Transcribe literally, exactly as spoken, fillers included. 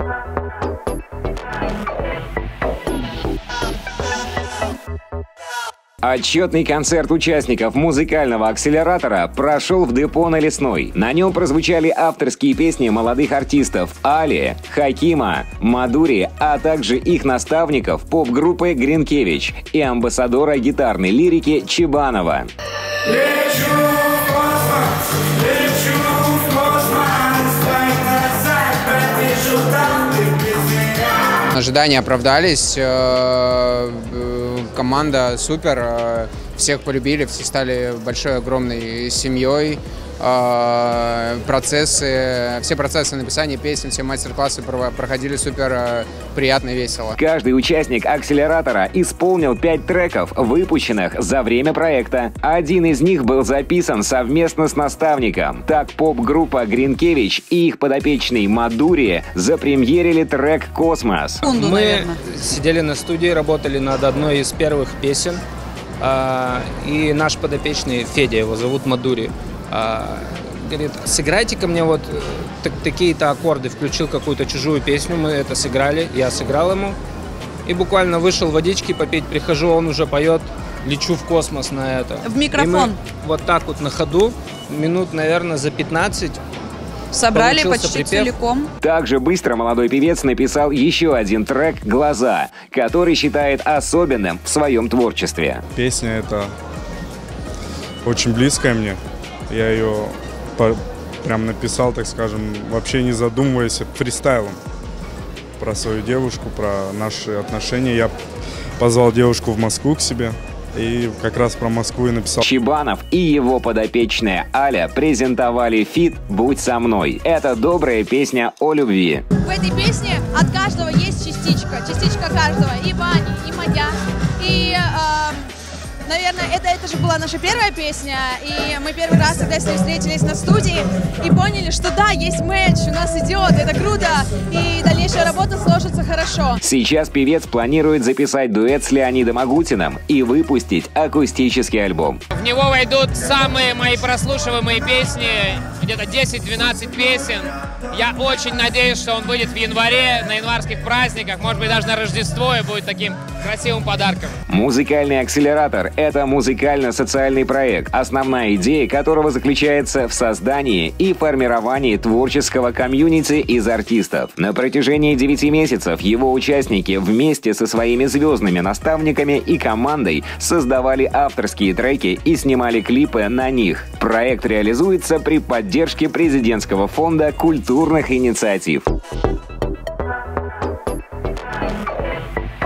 Отчетный концерт участников музыкального акселератора прошел в депо на Лесной. На нем прозвучали авторские песни молодых артистов Али, Хакима, Мадури, а также их наставников поп-группы Гринкевич и амбассадора гитарной лирики Чебанова. Ожидания оправдались, команда супер, всех полюбили, все стали большой, огромной семьей. Процессы, все процессы написания песен, все мастер-классы проходили супер приятно и весело. Каждый участник акселератора исполнил пять треков, выпущенных за время проекта. Один из них был записан совместно с наставником. Так поп-группа Гринкевич и их подопечный Мадури запремьерили трек «Космос». Мы сидели на студии, работали над одной из первых песен. И наш подопечный Федя, его зовут Мадури, говорит: сыграйте-ка мне вот такие-то аккорды. Включил какую-то чужую песню, мы это сыграли, я сыграл ему. И буквально вышел водички попить, прихожу, он уже поет «Лечу в космос» на это. В микрофон. И мы вот так вот на ходу, минут, наверное, за пятнадцать собрали почти целиком. Также быстро молодой певец написал еще один трек «Глаза», который считает особенным в своем творчестве. Песня эта очень близкая мне. Я ее по, прям написал, так скажем, вообще не задумываясь, фристайлом. Про свою девушку, про наши отношения. Я позвал девушку в Москву к себе. И как раз про Москву и написал. Чебанов и его подопечная Аля презентовали фит «Будь со мной». Это добрая песня о любви. В этой песне от каждого есть частичка. Частичка каждого. И Вани, и моя. И, э, наверное, это, это же была наша первая песня. И мы первый раз тогда с ней встретились на студии и поняли, что да, есть матч, у нас идет, это круто. И дальнейшая работа сложится хорошо. Сейчас певец планирует записать дуэт с Леонидом Агутиным и выпустить акустический альбом. В него войдут самые мои прослушиваемые песни, где-то десять-двенадцать песен. Я очень надеюсь, что он выйдет в январе, на январских праздниках, может быть, даже на Рождество, и будет таким красивым подарком. Музыкальный акселератор — это музыкально-социальный проект, основная идея которого заключается в создании и формировании творческого комьюнити из артистов. На протяжении девяти месяцев его участники вместе со своими звездными наставниками и командой создавали авторские треки и снимали клипы на них. Проект реализуется при поддержке президентского фонда культурных инициатив.